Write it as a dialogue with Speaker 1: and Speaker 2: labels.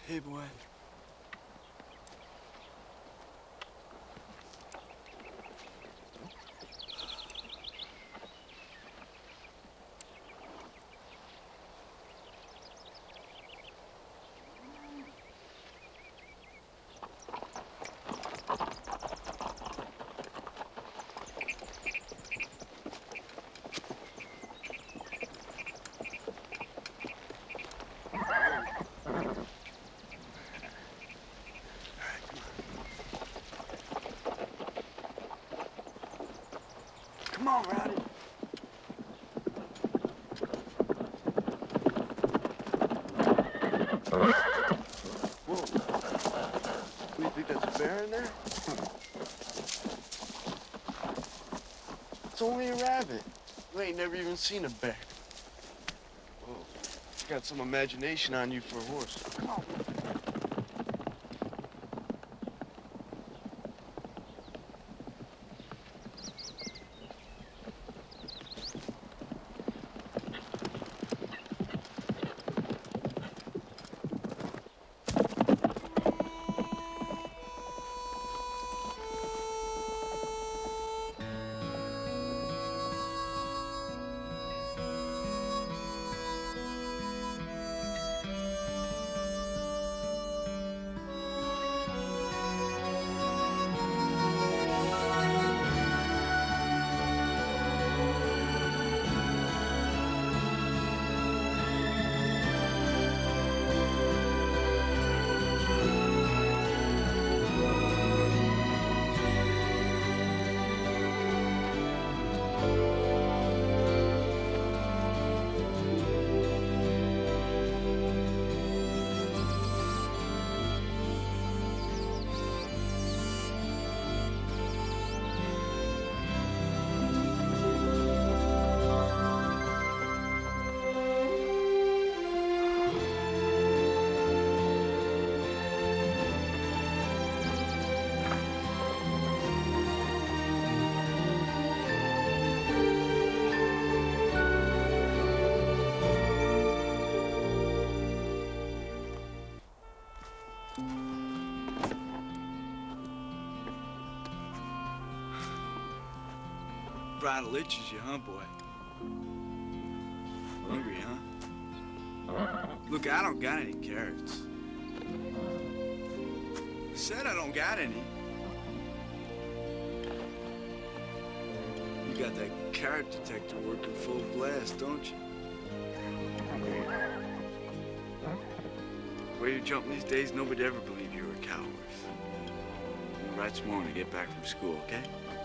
Speaker 1: Hey, boy. Come on, Rowdy. Whoa. Do you think that's a bear in there? It's only a rabbit. You ain't never even seen a bear. Whoa. You got some imagination on you for a horse. Come on. Bridal itches you, huh, boy? Hungry, huh? Look, I don't got any carrots. I said I don't got any. You got that carrot detector working full blast, don't you? The way you're jumping these days, nobody'd ever believe you were a coward. We'll write some more when I get back from school, okay?